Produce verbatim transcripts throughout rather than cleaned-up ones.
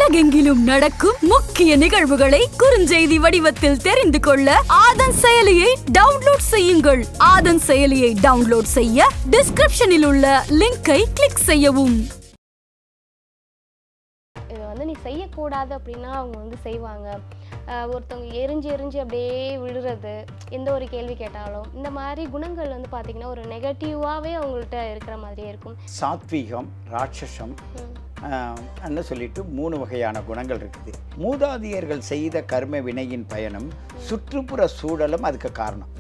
உலகெங்கிலும் நடக்கும் முக்கிய நிகழ்வுகளை குறுஞ்செய்தி வடிவத்தில் தெரிந்து கொள்ள ஆதன் செயலியை டவுன்லோட் செய்யுங்கள். ஆதன் செயலியை டவுன்லோட் செய்ய டிஸ்கிரிப்ஷனில் உள்ள லிங்கை கிளிக் செய்யவும். இது வந்து நீ செய்யக்கூடாது அப்படின்னா அவங்க வந்து செய்வாங்க. ஒருத்தவங்க எரிஞ்சு எரிஞ்சு அப்படியே விழுறது, எந்த ஒரு கேள்வி கேட்டாலும் இந்த மாதிரி குணங்கள் வந்து பார்த்தீங்கன்னா ஒரு நெகட்டிவாகவே அவங்கள்ட்ட இருக்கிற மாதிரியே இருக்கும். சாத்வீகம், ராட்சசம் என்ன சொல்லிட்டு மூணு வகையான குணங்கள் இருக்குது. மூதாதையர்கள் செய்த கர்ம வினையின் பயனும் சுற்றுப்புற சூழலும் அதுக்கு காரணம்.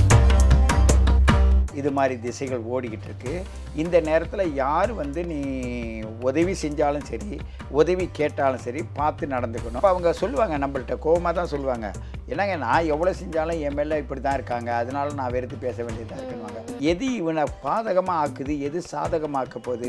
இது மாதிரி திசைகள் ஓடிக்கிட்டு இருக்கு. இந்த நேரத்தில் யார் வந்து நீ உதவி செஞ்சாலும் சரி, உதவி கேட்டாலும் சரி, பார்த்து நடந்துக்கணும். அப்போ அவங்க சொல்லுவாங்க, நம்மள்கிட்ட கோபமாக தான் சொல்லுவாங்க, என்னங்க நான் எவ்வளோ செஞ்சாலும் என் மேலே இப்படி தான் இருக்காங்க, அதனால நான் வெறுத்து பேச வேண்டியதாக இருக்குன்னுவாங்க. எது இவனை பாதகமாக ஆக்குது, எது சாதகமாக்க போகுது,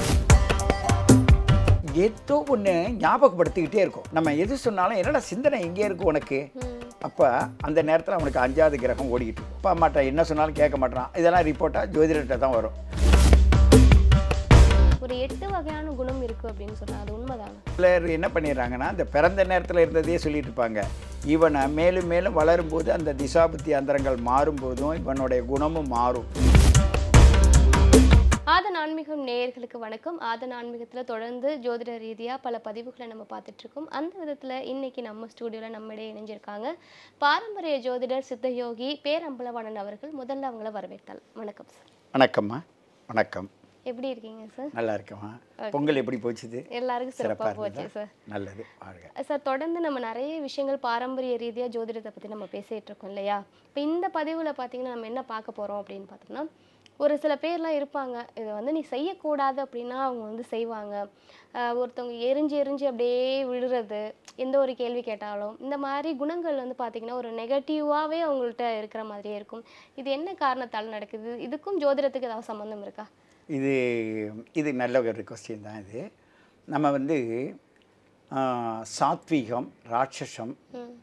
ஏதோ ஒன்று ஞாபகப்படுத்திக்கிட்டே இருக்கும். நம்ம எது சொன்னாலும் என்னடா சிந்தனை எங்கே இருக்கும் உனக்கு. அப்போ அந்த நேரத்தில் அவனுக்கு அஞ்சாவது கிரகம் ஓடிக்கிட்டு இருக்கும். அப்பா அம்மாட்ட என்ன சொன்னாலும் கேட்க மாட்டான். இதெல்லாம் ரிப்போர்ட்டாக ஜோதிடர்கிட்ட தான் வரும். ஒரு எட்டு வகையான குணம் இருக்குது அப்படின்னு சொன்னால் அது உண்மைதாங்க. சிலர் என்ன பண்ணிடுறாங்கன்னா, அந்த பிறந்த நேரத்தில் இருந்ததே சொல்லிட்டு இருப்பாங்க. இவனை மேலும் மேலும் வளரும்போது அந்த திசாபுத்தி அந்தரங்கள் மாறும்போதும் இவனுடைய குணமும் மாறும். ஆதன் ஆன்மீகம் நேயர்களுக்கு வணக்கம். ஆதன் ஆன்மீகத்தில் தொடர்ந்து ஜோதிட ரீதியாக பல பதிவுகளை நம்ம பார்த்துட்ருக்கோம். அந்த விதத்தில் இன்றைக்கி நம்ம ஸ்டூடியோவில் நம்மிடையே இணைஞ்சிருக்காங்க பாரம்பரிய ஜோதிடர் சித்தயோகி பேரம்பலவாணன் அவர்கள். முதல்ல அவங்கள வரவேற்றால். வணக்கம் சார். வணக்கம்மா. வணக்கம். எப்படி இருக்கீங்க சார்? நல்லா இருக்கேம்மா. பொங்கல் எப்படி போச்சுது? எல்லாருக்கும் சிறப்பாக போச்சு சார். நல்லது சார். தொடர்ந்து நம்ம நிறைய விஷயங்கள் பாரம்பரிய ரீதியாக ஜோதிடத்தை பற்றி நம்ம பேசிகிட்டு இருக்கோம் இல்லையா? இப்போ இந்த பதிவில் பார்த்தீங்கன்னா நம்ம என்ன பார்க்க போகிறோம் அப்படின்னு பார்த்தோம்னா, ஒரு சில பேர்லாம் இருப்பாங்க, இதை வந்து நீ செய்யக்கூடாது அப்படின்னா அவங்க வந்து செய்வாங்க. ஒருத்தவங்க எரிஞ்சு எரிஞ்சு அப்படியே விழுறது, எந்த ஒரு கேள்வி கேட்டாலும் இந்த மாதிரி குணங்கள் வந்து பார்த்திங்கன்னா ஒரு நெகட்டிவாகவே அவங்கள்ட்ட இருக்கிற மாதிரியே இருக்கும். இது என்ன காரணத்தால் நடக்குது? இதுக்கும் ஜோதிடத்துக்கு ஏதாவது சம்மந்தம் இருக்கா? இது இது நல்ல ஒரு கொஸ்டின் தான். இது நம்ம வந்து சாத்வீகம், ராட்சசம்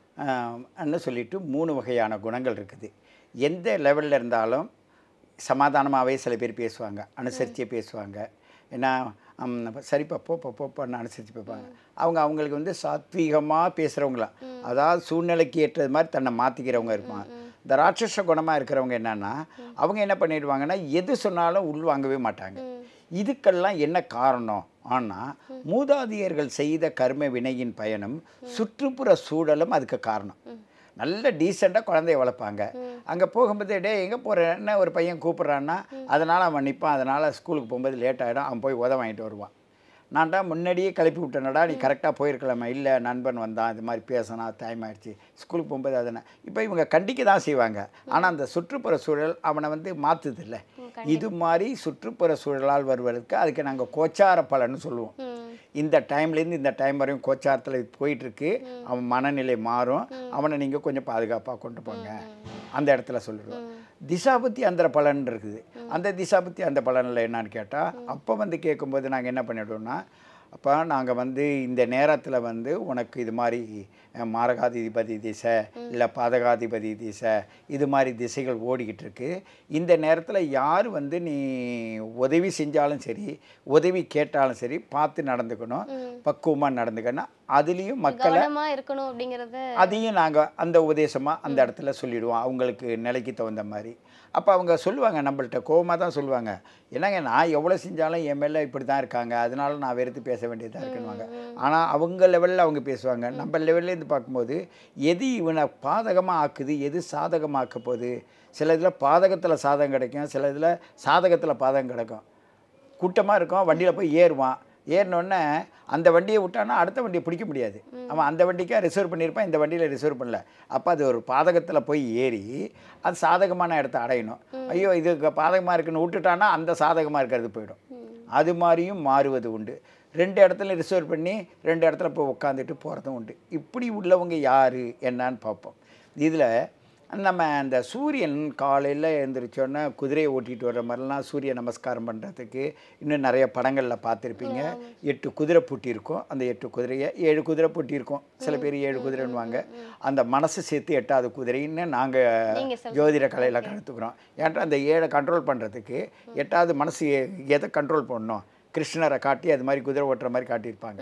என்ன சொல்லிட்டு மூணு வகையான குணங்கள் இருக்குது. எந்த லெவலில் இருந்தாலும் சமாதானமாகவே சில பேர் பேசுவாங்க, அனுசரித்தே பேசுவாங்க. ஏன்னா சரிப்பா போப்பா போப்பான்னு அனுசரித்து பார்ப்பாங்க. அவங்க அவங்களுக்கு வந்து சாத்வீகமாக பேசுகிறவங்களா, அதாவது சூழ்நிலைக்கு ஏற்றது மாதிரி தன்னை மாற்றிக்கிறவங்க இருப்பாங்க. இந்த ராட்சச குணமாக இருக்கிறவங்க என்னென்னா, அவங்க என்ன பண்ணிடுவாங்கன்னா எது சொன்னாலும் உள் வாங்கவே மாட்டாங்க. இதுக்கெல்லாம் என்ன காரணம்? ஆனால் மூதாதையர்கள் செய்த கர்ம வினையின் பயனும் சுற்றுப்புற சூழலும் அதுக்கு காரணம். நல்ல டீசெண்டாக குழந்தைய வளர்ப்பாங்க. அங்கே போகும்போது டே எங்கே போகிறேன்னு ஒரு பையன் கூப்பிட்றான்னா அதனால் அவன் நிற்பான். அதனால் ஸ்கூலுக்கு போகும்போது லேட் ஆகிடும். அவன் போய் உதவ வாங்கிட்டு வருவான். நான் தான் முன்னாடியே கிளப்பி விட்டேனடா, நீ கரெக்டாக போயிருக்கலாமா. இல்லை நண்பன் வந்தான், இது மாதிரி பேசினா டைம் ஆகிடுச்சு, ஸ்கூலுக்கு போகும்போது அதனை இப்போ இவங்க கண்டிக்க தான் செய்வாங்க. ஆனால் அந்த சுற்றுப்புற சூழல் அவனை வந்து மாற்றுது இல்லை. இது மாதிரி சுற்றுப்புற சூழலால் வருவதற்கு அதுக்கு நாங்கள் கோச்சார பலன்னு சொல்லுவோம். இந்த டைம்லேருந்து இந்த டைம் வரையும் கோச்சாரத்தில் போயிட்டுருக்கு, அவன் மனநிலை மாறும், அவனை நீங்கள் கொஞ்சம் பாதுகாப்பாக கொண்டு போங்க அந்த இடத்துல சொல்லிடுவோம். திசாபுத்தி அந்த பலன் இருக்குது. அந்த திசாபுத்தி அந்த பலனில் என்னான்னு கேட்டால், அப்போ வந்து கேட்கும்போது நாங்கள் என்ன பண்ணிவிடுவோம்னா, அப்போ நாங்கள் வந்து இந்த நேரத்தில் வந்து உனக்கு இது மாதிரி மாரகாதிபதி திசை இல்லை பாதகாதிபதி திசை இது மாதிரி திசைகள் ஓடிக்கிட்டு இருக்கு. இந்த நேரத்தில் யார் வந்து நீ உதவி செஞ்சாலும் சரி, உதவி கேட்டாலும் சரி, பார்த்து நடந்துக்கணும், பக்குவமாக நடந்துக்கணும். அதுலேயும் மக்களை இருக்கணும் அப்படிங்கிறத அதையும் நாங்கள் அந்த உபதேசமாக அந்த இடத்துல சொல்லிவிடுவோம், அவங்களுக்கு நிலைக்கு தகுந்த மாதிரி. அப்போ அவங்க சொல்லுவாங்க, நம்மள்கிட்ட கோபமாக தான் சொல்லுவாங்க, என்னங்க நான் எவ்வளோ செஞ்சாலும் என் மேலே இப்படி தான் இருக்காங்க, அதனால நான் வெறுத்து பேச வேண்டியதாக இருக்குன்னுவாங்க. ஆனால் அவங்க லெவலில் அவங்க பேசுவாங்க. நம்ம லெவல்லேருந்து பார்க்கும்போது எது இவனை பாதகமாக ஆக்குது, எது சாதகமாக்க போகுது. சில இதில் பாதகத்தில் சாதகம் கிடைக்கும், சில இதில் சாதகத்தில் பாதகம் கிடைக்கும். கூட்டமாக இருக்கும், வண்டியில் போய் ஏறுவான். ஏறினோடனே அந்த வண்டியை விட்டானா அடுத்த வண்டியை பிடிக்க முடியாது. அவன் அந்த வண்டிக்காக ரிசர்வ் பண்ணியிருப்பான், இந்த வண்டியில் ரிசர்வ் பண்ணல. அப்போ அது ஒரு பாதகத்தில் போய் ஏறி அது சாதகமான இடத்த அடையணும். ஐயோ இது பாதகமாக இருக்குன்னு விட்டுட்டானா அந்த சாதகமாக இருக்கிறது போயிடும். அது மாதிரியும் மாறுவது உண்டு. ரெண்டு இடத்துல ரிசர்வ் பண்ணி ரெண்டு இடத்துல போய் உட்காந்துட்டு போகிறதும் உண்டு. இப்படி உள்ளவங்க யார் என்னான்னு பார்ப்போம். இதில் நம்ம அந்த சூரியன் காலையில் எழுந்திரிச்சோன்னா குதிரையை ஓட்டிகிட்டு வர்ற மாதிரிலாம் சூரிய நமஸ்காரம் பண்ணுறதுக்கு இன்னும் நிறைய படங்களில் பார்த்துருப்பீங்க. எட்டு குதிரை பூட்டி இருக்கும். அந்த எட்டு குதிரையை ஏழு குதிரை பூட்டி இருக்கும். சில பேர் ஏழு குதிரைன்னுவாங்க. அந்த மனசு சேர்த்து எட்டாவது குதிரைன்னு நாங்கள் ஜோதிட கலையில் கற்றுக்குறோம். ஏன்டா அந்த ஏழை கண்ட்ரோல் பண்ணுறதுக்கு எட்டாவது மனசு எதை கண்ட்ரோல் பண்ணணும், கிருஷ்ணரை காட்டி அது மாதிரி குதிரை ஓட்டுற மாதிரி காட்டியிருப்பாங்க.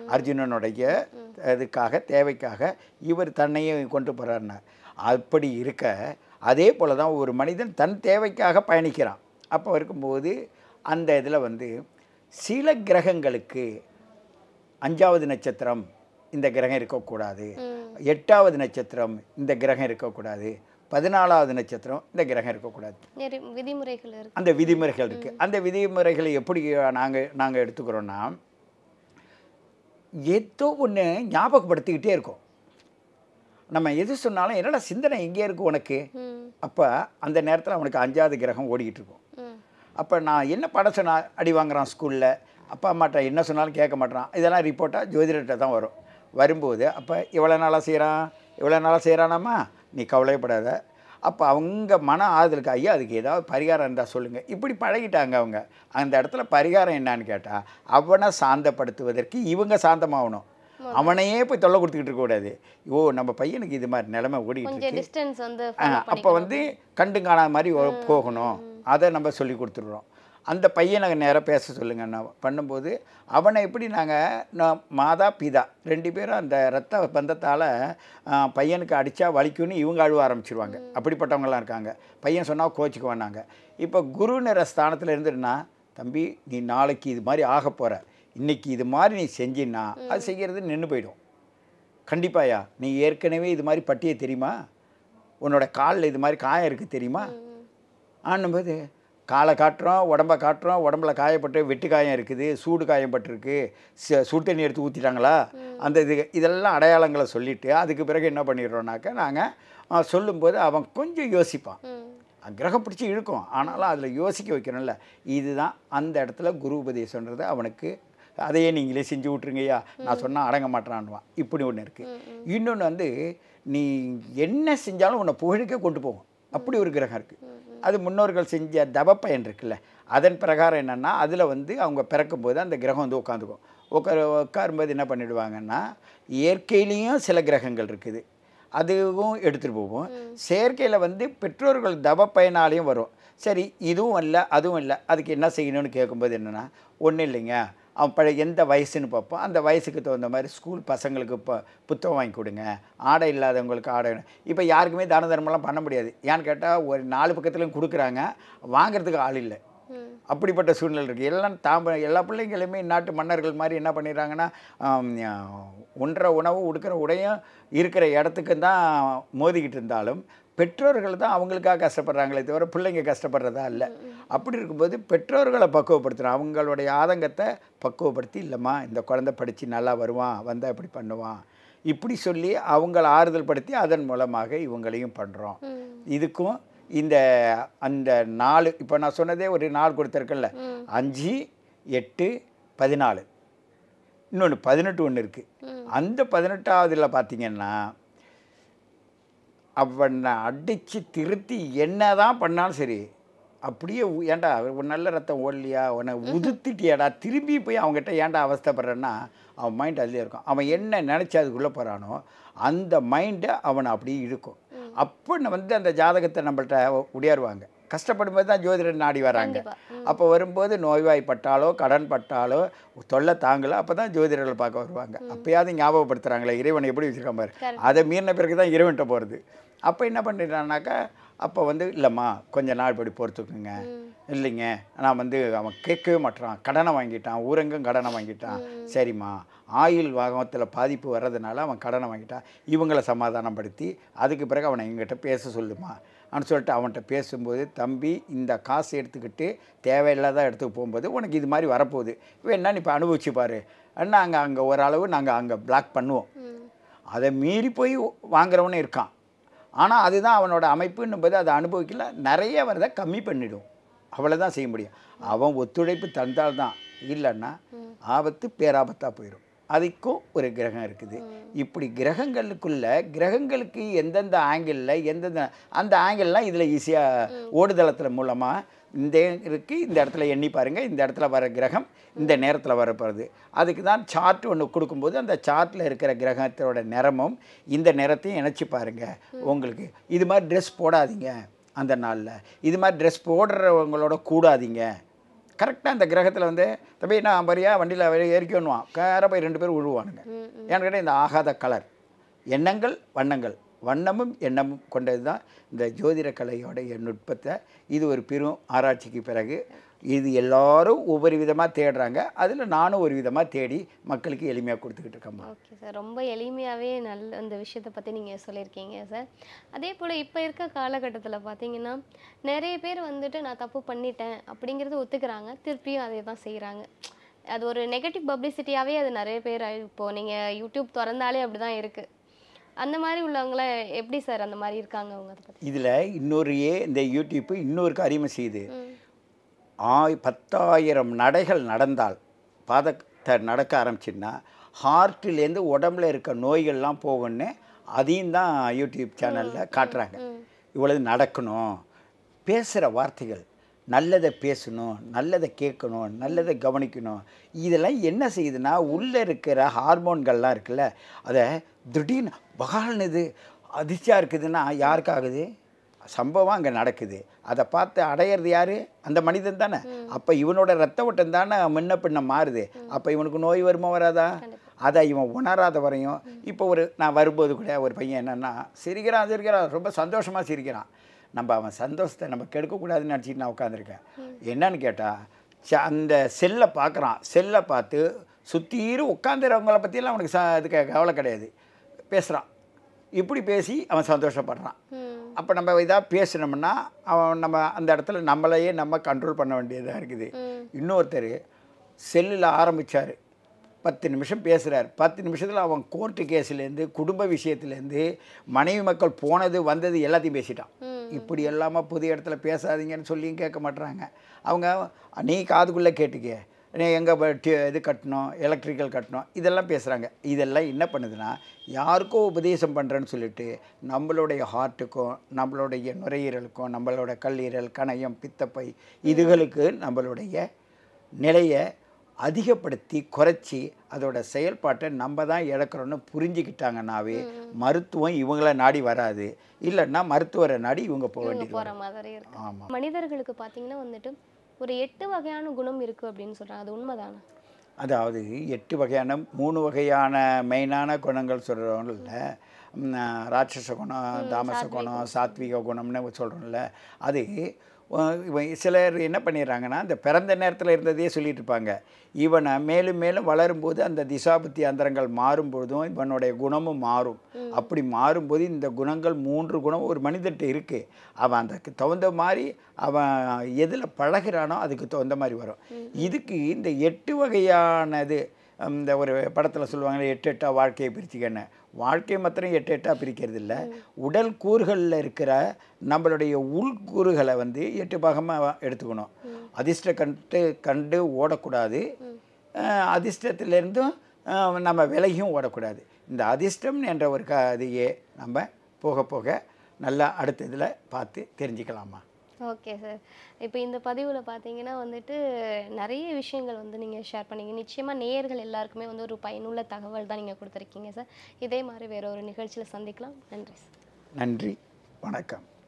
அர்ஜுனனுடைய இதுக்காக தேவைக்காக இவர் தன்னையே கொண்டு போகிறாருன்னா அப்படி இருக்க அதே போல் தான் ஒரு மனிதன் தன் தேவைக்காக பயணிக்கிறான். அப்போ இருக்கும்போது அந்த இதில் வந்து சில கிரகங்களுக்கு அஞ்சாவது நட்சத்திரம் இந்த கிரகம் இருக்கக்கூடாது, எட்டாவது நட்சத்திரம் இந்த கிரகம் இருக்கக்கூடாது, பதினாலாவது நட்சத்திரம் இந்த கிரகம் இருக்கக்கூடாது, விதிமுறைகள் இருக்கு. அந்த விதிமுறைகள் இருக்குது. அந்த விதிமுறைகளை எப்படி நாங்கள் நாங்கள் எடுத்துக்கிறோன்னா ஏதோ ஒன்று ஞாபகப்படுத்திக்கிட்டே இருக்கோம். நம்ம எது சொன்னாலும் என்னடா சிந்தனை எங்கே இருக்கும் உனக்கு, அப்போ அந்த நேரத்தில் அவனுக்கு அஞ்சாவது கிரகம் ஓடிக்கிட்டு இருக்கும். அப்போ நான் என்ன படம் சொன்னால் அடி வாங்குறான் ஸ்கூலில், அப்பா அம்மாட்ட என்ன சொன்னாலும் கேட்க மாட்டான், இதெல்லாம் ரிப்போர்ட்டாக ஜோதிடர்கிட்ட தான் வரும். வரும்போது அப்போ இவ்வளோ நாளாக செய்கிறான் இவ்வளோ நாளாக செய்கிறானாம்மா, நீ கவலைப்படாத. அப்போ அவங்க மன ஆறுதலுக்கு ஐயா அதுக்கு ஏதாவது பரிகாரம் இருந்தால் சொல்லுங்கள். இப்படி பழகிட்டாங்க அவங்க. அந்த இடத்துல பரிகாரம் என்னான்னு கேட்டால் அவனை சாந்தப்படுத்துவதற்கு இவங்க சாந்தமாகணும். அவனையே போய் தொல்லை கொடுத்துக்கிட்டு இருக்கக்கூடாது. ஓ நம்ம பையனுக்கு இது மாதிரி நிலைமை ஓடிக்கிட்டு இருக்கு, அப்போ வந்து கண்டு காணாத மாதிரி போகணும், அதை நம்ம சொல்லி கொடுத்துட்றோம். அந்த பையனை நேராக பேச சொல்லுங்கண்ணா பண்ணும்போது அவனை எப்படி நாங்கள் மாதா பிதா ரெண்டு பேரும் அந்த ரத்த பந்தத்தால் பையனுக்கு அடித்தா வலிக்குன்னு இவங்க அழுவ ஆரம்பிச்சிருவாங்க. அப்படிப்பட்டவங்களாம் இருக்காங்க. பையன் சொன்னால் கோச்சிக்கு வேணாங்க. இப்போ குரு நிற ஸ்தானத்தில் இருந்துட்டுனா தம்பி நீ நாளைக்கு இது மாதிரி ஆக போகிற, இன்றைக்கி இது மாதிரி நீ செஞ்சின்னா அது செய்கிறது நின்று போயிடும். கண்டிப்பாயா நீ ஏற்கனவே இது மாதிரி பட்டியை தெரியுமா, உன்னோட காலில் இது மாதிரி காயம் இருக்குது தெரியுமா ஆனும்போது காலை காட்டுறோம், உடம்பை காட்டுறோம், உடம்புல காயப்பட்டு வெட்டு காயம் இருக்குது, சூடு காயம் பட்டிருக்கு, சுடு தண்ணி எடுத்து ஊற்றிட்டாங்களா, அந்த இது இதெல்லாம் அடையாளங்களை சொல்லிவிட்டு அதுக்கு பிறகு என்ன பண்ணிடுறோம்னாக்கா நாங்கள் சொல்லும்போது அவன் கொஞ்சம் யோசிப்பான். கிரகம் பிடிச்சி இழுக்கும், ஆனாலும் அதில் யோசிக்க வைக்கணும்ல. இதுதான் அந்த இடத்துல குரு உபதேசன்றது அவனுக்கு. அதையே நீங்களே செஞ்சு விட்ருங்கய்யா, நான் சொன்னால் அடங்க மாட்டேறான்வான். இப்படி ஒன்று இருக்குது. இன்னொன்று வந்து நீ என்ன செஞ்சாலும் உன்னை புகழுக்க கொண்டு போகும், அப்படி ஒரு கிரகம் இருக்குது. அது முன்னோர்கள் செஞ்ச தவப்பயன் இருக்குல்ல, அதன் பிரகாரம் என்னென்னா அதில் வந்து அவங்க பிறக்கும்போது அந்த கிரகம் வந்து உட்காந்துக்கும். உட்கார உட்காரும்போது என்ன பண்ணிவிடுவாங்கன்னா இயற்கையிலையும் சில கிரகங்கள் இருக்குது, அதுவும் எடுத்துகிட்டு போவோம். செயற்கையில் வந்து பெற்றோர்கள் தவப்பயனாலையும் வரும். சரி இதுவும் இல்லை அதுவும் இல்லை, அதுக்கு என்ன செய்யணும்னு கேட்கும்போது என்னென்னா ஒன்றும் இல்லைங்க, அவன் பழைய எந்த வயசுன்னு பார்ப்போம், அந்த வயசுக்கு தகுந்த மாதிரி ஸ்கூல் பசங்களுக்கு இப்போ புத்தகம் வாங்கி கொடுங்க, ஆடை இல்லாதவங்களுக்கு ஆடை. இப்போ யாருக்குமே தான தர்மம்லாம் பண்ண முடியாது. ஏன்னு கேட்டால் ஒரு நாலு பக்கத்துலையும் கொடுக்குறாங்க, வாங்கிறதுக்கு ஆள் இல்லை. அப்படிப்பட்ட சூழ்நிலை இருக்குது. எல்லாம் தாம்ப எல்லா பிள்ளைங்களுமே நாட்டு மன்னர்கள் மாதிரி என்ன பண்ணிடுறாங்கன்னா உண்ற உணவு உடுக்கிற உடையும் இருக்கிற இடத்துக்கு தான் மோதிக்கிட்டு இருந்தாலும் பெற்றோர்கள் தான் அவங்களுக்காக கஷ்டப்படுறாங்களே தவிர பிள்ளைங்க கஷ்டப்படுறதா இல்லை. அப்படி இருக்கும்போது பெற்றோர்களை பக்குவப்படுத்துகிறோம், அவங்களுடைய ஆதங்கத்தை பக்குவப்படுத்தி இல்லைம்மா இந்த குழந்தை படித்து நல்லா வருவான், வந்தால் இப்படி பண்ணுவான், இப்படி சொல்லி அவங்கள ஆறுதல் படுத்தி அதன் மூலமாக இவங்களையும் பண்ணுறோம். இதுக்கும் இந்த அந்த நாலு இப்போ நான் சொன்னதே ஒரு நாலு கொடுத்துருக்கல, அஞ்சு எட்டு பதினாலு, இன்னொன்று பதினெட்டு ஒன்று இருக்குது. அந்த பதினெட்டாவதுல பார்த்தீங்கன்னா அவனை அடித்து திருத்தி என்ன தான் பண்ணாலும் சரி அப்படியே ஏன்டா ஒரு நல்ல ரத்தம் ஓடலையா, உன்னை உதுத்திட்டியாடா, திரும்பி போய் அவங்ககிட்ட ஏன்டா அவஸ்தைப்படுறேன்னா அவன் மைண்ட் அதிலே இருக்கும். அவன் என்ன நினச்சி அதுக்குள்ளே போகிறானோ அந்த மைண்டை அவனை அப்படியே இழுக்கும். அப்போ வந்து அந்த ஜாதகத்தை நம்மள்கிட்ட உடையாருவாங்க. கஷ்டப்படும்போது தான் ஜோதிடர் நாடி வராங்க. அப்போ வரும்போது நோய்வாய்ப்பட்டாலோ கடன் பட்டாலோ தொல்லை தாங்கலை, அப்போ தான் ஜோதிடர்கள் பார்க்க வருவாங்க. அப்போயாவது ஞாபகப்படுத்துகிறாங்களே இறைவனை எப்படி வச்சுருக்கான் பாரு, அதை மீறின பிறகு தான் இறைவன்கிட்ட போகிறது. அப்போ என்ன பண்ணிடுறான்னாக்கா அப்போ வந்து இல்லைம்மா கொஞ்சம் நாள் படி பொறுத்துக்குங்க, இல்லைங்க நான் வந்து அவன் கேட்கவே மாட்டான், கடனை வாங்கிட்டான், ஊரங்கும் கடனை வாங்கிட்டான், சரிம்மா ஆயுள் வாகனத்தில் பாதிப்பு வர்றதுனால அவன் கடனை வாங்கிட்டான், இவங்களை சமாதானப்படுத்தி அதுக்கு பிறகு அவனை எங்கிட்ட பேச சொல்லுமா அப்படின்னு சொல்லிட்டு அவன்கிட்ட பேசும்போது தம்பி இந்த காசு எடுத்துக்கிட்டு தேவையில்லாத இடத்துக்கு போகும்போது உனக்கு இது மாதிரி வரப்போகுது, வேணா நீ இப்போ அனுபவிச்சு பாரு அண்ணா. அங்கே அங்கே ஓரளவு நாங்கள் அங்கே பிளாக் பண்ணுவோம், அதை மீறி போய் வாங்குறவனே இருக்கான். ஆனால் அதுதான் அவனோட அமைப்புன்னும் போது அதை அனுபவிக்கல, நிறைய வரதை கம்மி பண்ணிடும், அவ்வளோதான் செய்ய முடியும். அவன் ஒத்துழைப்பு தந்தால்தான், இல்லைன்னா ஆபத்து பேராபத்தாக போயிடும். அதுக்கும் ஒரு கிரகம் இருக்குது. இப்படி கிரகங்களுக்குள்ள கிரகங்களுக்கு எந்தெந்த ஆங்கிளில் எந்தெந்த அந்த ஆங்கிள்லாம் இதில் ஈஸியாக ஓடுதளத்தில் மூலமாக இந்த இருக்குது, இந்த இடத்துல எண்ணி பாருங்கள், இந்த இடத்துல வர கிரகம் இந்த நேரத்தில் வரப்போகிறது. அதுக்கு தான் சார்ட் ஒன்று கொடுக்கும்போது அந்த சார்ட்டில் இருக்கிற கிரகத்தோட நிறமும் இந்த நிறத்தையும் இணைச்சி பாருங்கள். உங்களுக்கு இது மாதிரி ட்ரெஸ் போடாதீங்க அந்த நாளில், இது மாதிரி ட்ரெஸ் போடுறவங்களோட கூடாதீங்க கரெக்டாக அந்த கிரகத்தில் வந்து தம்பி நான் பரியா வண்டியில் ஏறிக்கணுவான் கார போய் ரெண்டு பேரும் விழுவானுங்க. ஏன்னு கேட்டால் இந்த ஆகாத கலர் எண்ணங்கள் வண்ணங்கள் வண்ணமும் எண்ணமும் கொண்டது தான் இந்த ஜோதிட கலையோடைய நுட்பத்தை. இது ஒரு பெரும் ஆராய்ச்சிக்கு பிறகு இது எல்லாரும் ஒவ்வொரு விதமாக தேடுறாங்க. அதில் நானும் ஒரு விதமாக தேடி மக்களுக்கு எளிமையாக கொடுத்துக்கிட்டு இருக்கேம்மா. ஓகே சார், ரொம்ப எளிமையாகவே நல்ல அந்த விஷயத்தை பற்றி நீங்கள் சொல்லியிருக்கீங்க சார். அதே போல் இப்போ இருக்க காலகட்டத்தில் பார்த்தீங்கன்னா நிறைய பேர் வந்துட்டு நான் தப்பு பண்ணிட்டேன் அப்படிங்கிறது ஒத்துக்கிறாங்க, திருப்பியும் அதே தான் செய்கிறாங்க. அது ஒரு நெகட்டிவ் பப்ளிசிட்டியாகவே அது நிறைய பேர் இப்போது நீங்கள் யூடியூப் திறந்தாலே அப்படி தான் இருக்குது. அந்த மாதிரி உள்ளவங்கள எப்படி சார் அந்த மாதிரி இருக்காங்க அவங்க? அதை பற்றி இதில் இன்னொரு ஏ இந்த யூடியூப்பு இன்னொரு காரியமாக செய்யுது. ஆய் பத்தாயிரம் நடைகள் நடந்தால் பாதத்தை நடக்க ஆரம்பிச்சுன்னா ஹார்ட்டிலேருந்து உடம்புல இருக்க நோய்கள்லாம் போகும்னு அதையும் தான் யூடியூப் சேனலில் காட்டுறாங்க. இவ்வளவு நடக்கணும், பேசுகிற வார்த்தைகள் நல்லதை பேசணும், நல்லதை கேட்கணும், நல்லதை கவனிக்கணும். இதெல்லாம் என்ன செய்யுதுன்னா உள்ளே இருக்கிற ஹார்மோன்கள்லாம் இருக்குல்ல, அதை திடீர்னு பகால்னுது அதிர்ச்சியாக இருக்குதுன்னா யாருக்காகுது? சம்பவம் அங்கே நடக்குது. அதை பார்த்து அடையிறது யார்? அந்த மனிதன் தானே. அப்போ இவனோட ரத்த ஓட்டம் தானே முன்ன பின்ன மாறுது. அப்போ இவனுக்கு நோய் வருமா வராதா? அதை இவன் உணராத வரையும். இப்போ ஒரு நான் வரும்போது கூட ஒரு பையன் என்னென்னா சிரிக்கிறான் சிரிக்கிறான் ரொம்ப சந்தோஷமாக சிரிக்கிறான். நம்ம அவன் சந்தோஷத்தை நம்ம கெடுக்கக்கூடாதுன்னு நினச்சிட்டு நான் உட்காந்துருக்கேன். என்னன்னு கேட்டால் அந்த செல்லை பார்க்குறான். செல்லை பார்த்து சுற்றிரும் உட்காந்துறவங்கள பற்றியெல்லாம் அவனுக்கு ச இதுக்கு கவலை கிடையாது. பேசுகிறான், இப்படி பேசி அவன் சந்தோஷப்படுறான். அப்போ நம்ம இதாக பேசினோம்னா அவன் நம்ம அந்த இடத்துல நம்மளையே நம்ம கண்ட்ரோல் பண்ண வேண்டியதாக இருக்குது. இன்னொருத்தர் செல்லில் ஆரம்பித்தார், பத்து நிமிஷம் பேசுகிறார். பத்து நிமிஷத்தில் அவன் கோர்ட்டு கேஸ்லேருந்து குடும்ப விஷயத்துலேருந்து மனைவி மக்கள் போனது வந்தது எல்லாத்தையும் பேசிட்டான். இப்படி எல்லாமா புது இடத்துல பேசாதீங்கன்னு சொல்லியும் கேட்க மாட்டுறாங்க. அவங்க நீ காதுக்குள்ளே கேட்டுக்க, நீ எங்கே இது கட்டணும், எலக்ட்ரிக்கல் கட்டணும், இதெல்லாம் பேசுகிறாங்க. இதெல்லாம் என்ன பண்ணுதுன்னா யாருக்கோ உபதேசம் பண்ணுறேன்னு சொல்லிட்டு நம்மளுடைய ஹார்ட்டுக்கும் நம்மளுடைய நுரையீரலுக்கும் நம்மளோட கல்லீரல் கணையம் பித்தப்பை இதுகளுக்கு நம்மளுடைய நிலையை அதிகப்படுத்தி குறைச்சி அதோட செயல்பாட்டை நம்ம தான் இழக்கிறோன்னு புரிஞ்சுக்கிட்டாங்கன்னாவே மருத்துவம் இவங்கள நாடி வராது. இல்லைன்னா மருத்துவரை நாடி இவங்க போக வேண்டியது போகிற மாதிரி இருக்கு. ஆமாம். மனிதர்களுக்கு பார்த்தீங்கன்னா வந்துட்டு ஒரு எட்டு வகையான குணம் இருக்குது அப்படின்னு சொல்கிறாங்க, அது உண்மைதானே? அதாவது எட்டு வகையான மூணு வகையான மெயினான குணங்கள் சொல்கிறோம்ல, ராட்சச குணம், தாமச குணம், சாத்விக குணம்னு சொல்கிறோம்ல. அது சிலர் என்ன பண்ணிடுறாங்கன்னா இந்த பிறந்த நேரத்தில் இருந்ததையே சொல்லிட்டு இருப்பாங்க. இவனை மேலும் மேலும் வளரும்போது அந்த திசாபுத்தி அந்தரங்கள் மாறும்போதும் இவனுடைய குணமும் மாறும். அப்படி மாறும்போது இந்த குணங்கள் மூன்று குணம் ஒரு மனிதன்கிட்ட இருக்குது. அவன் அதுக்கு தகுந்த மாதிரி அவன் எதில் பழகிறானோ அதுக்கு தகுந்த மாதிரி வரும். இதுக்கு இந்த எட்டு வகையானது இந்த ஒரு படத்தில் சொல்லுவாங்களே எட்டு எட்டாக வாழ்க்கையை பிரிச்சுக்கன்னு, வாழ்க்கை மாத்திரம் எட்டு எட்டாக பிரிக்கிறது இல்லை. உடல் கூறுகளில் இருக்கிற நம்மளுடைய உள்கூறுகளை வந்து எட்டு பாகமாக எடுத்துக்கணும். அதிர்ஷ்ட கண்டு கண்டு ஓடக்கூடாது, அதிர்ஷ்டத்திலேருந்தும் நம்ம விலகியும் ஓடக்கூடாது. இந்த அதிர்ஷ்டம் என்ற ஒரு க அதையே நம்ம போக போக நல்லா அடுத்த இதில் பார்த்து தெரிஞ்சுக்கலாமா? ஓகே சார், இப்போ இந்த பதிவில் பார்த்தீங்கன்னா வந்துட்டு நிறைய விஷயங்கள் வந்து நீங்கள் ஷேர் பண்ணீங்க. நிச்சயமாக நேயர்கள் எல்லாருக்குமே வந்து ஒரு பயனுள்ள தகவல் தான் நீங்கள் கொடுத்துருக்கீங்க சார். இதே மாதிரி வேற ஒரு நிகழ்ச்சியில் சந்திக்கலாம். நன்றி சார். நன்றி, வணக்கம்.